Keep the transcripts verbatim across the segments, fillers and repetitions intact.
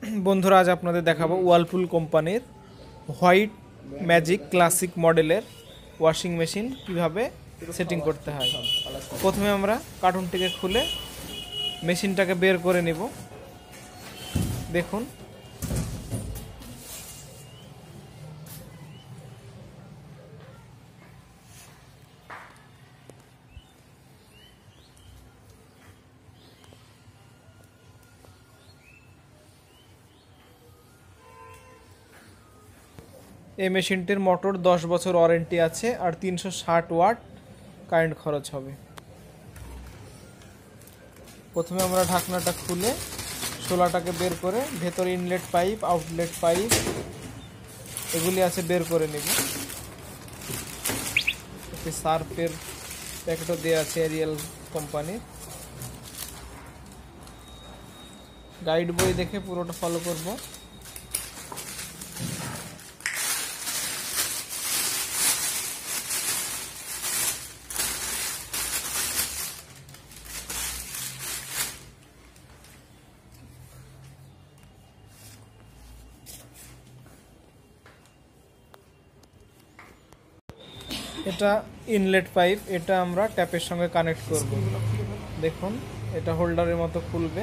বন্ধুরা আজ আপনাদের দেখাবো ওয়ালপুল কোম্পানির হোয়াইট ম্যাজিক ক্লাসিক মডেলের ওয়াশিং মেশিন কিভাবে সেটিং করতে হয়। প্রথমে আমরা কার্টুনটিকে খুলে মেশিনটাকে বের করে নিব। দেখুন এই মেশিনটির মোটর দশ বছর ওয়ারেন্টি আছে আর তিনশো ষাট ওয়াট কারেন্ট খরচ হবে। প্রথমে আমরা ঢাকনাটা খুলে শোলাটাকে বের করে ভেতরে ইনলেট পাইপ আউটলেট পাইপ এগুলি আছে বের করে নেব। একটি সার্ফের প্যাকেটও দেওয়া আছে এরিয়াল কোম্পানির। গাইড বই দেখে পুরোটা ফলো করব। এটা ইনলেট পাইপ, এটা আমরা ট্যাপের সঙ্গে কানেক্ট করব। দেখুন এটা হোল্ডারের মতো খুলবে।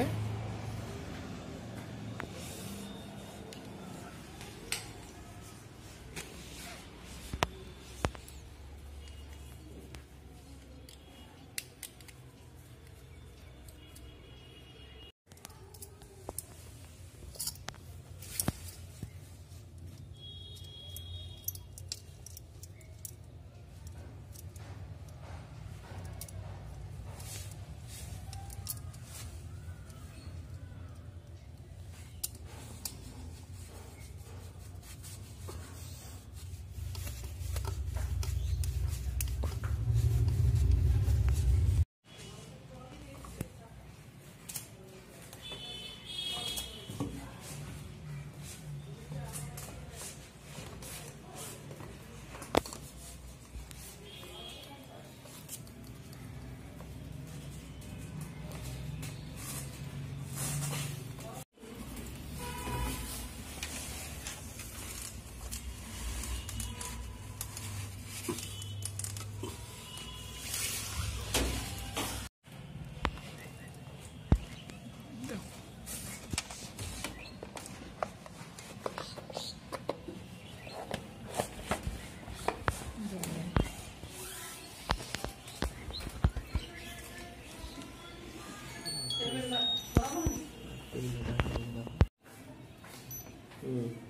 Mm.